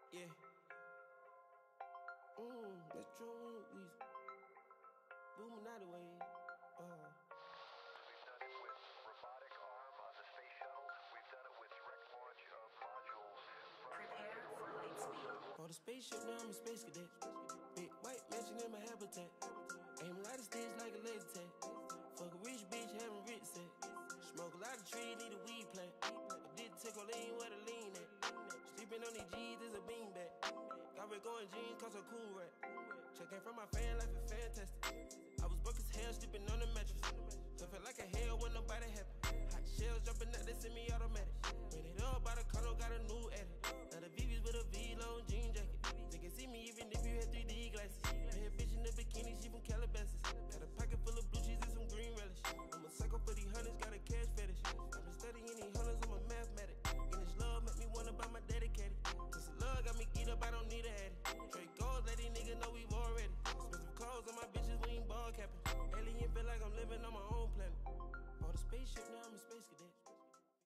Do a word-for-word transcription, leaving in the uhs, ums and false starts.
Yeah. Mmm, that's true. We booming out the way. Uh. We've done it with robotic arm on the space shuttle. We've done it with direct launch of modules. Prepare for light speed. For the spaceship, now I'm a space cadet. Big white mansion in my habitat. Aim a lot of sticks like a laser tag. Fuck a rich bitch, having rich set. Smoke a lot of trees, need a weed plant. I did take a lean where the lean at. Sleeping on these G's is a beanbag. Got red going jeans, cause I'm cool rat. Checking from my fan life is fantastic. I was broke as hell, sleeping on the mattress. So felt like a hell when nobody happy. Hot shells jumping out, they send me automatic. Made it up by the condo, got a new edit.